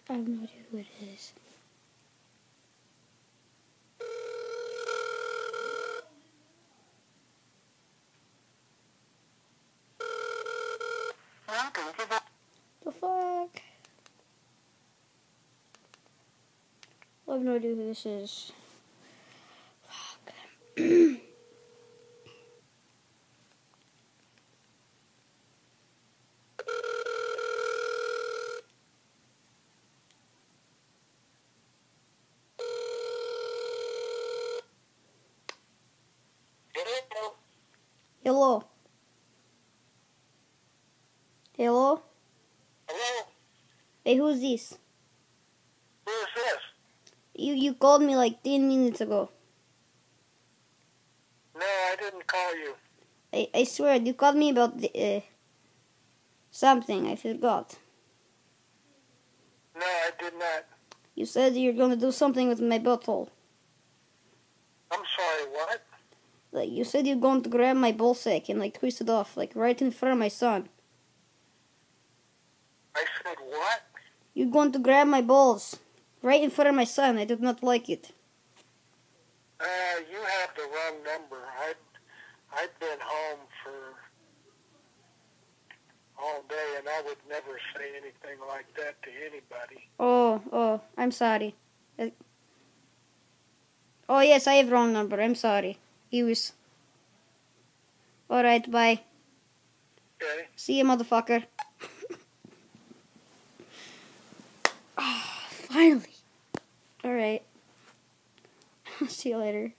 I have no idea who it is. The fuck? I have no idea who this is. Fuck. Hello. Hello? Hello? Hey, who's this? Who is this? You called me like 10 minutes ago. No, I didn't call you. I swear, you called me about something. I forgot. No, I did not. You said you're gonna do something with my butthole. I'm sorry, what? Like, you said you're going to grab my ballsack and like twist it off, like right in front of my son. I said what? You're going to grab my balls right in front of my son. I did not like it. You have the wrong number. I've been home for all day, and I would never say anything like that to anybody. Oh, I'm sorry. Oh yes, I have wrong number. I'm sorry. He was. Alright, bye. Okay? See you, motherfucker. Finally. Alright. See you later.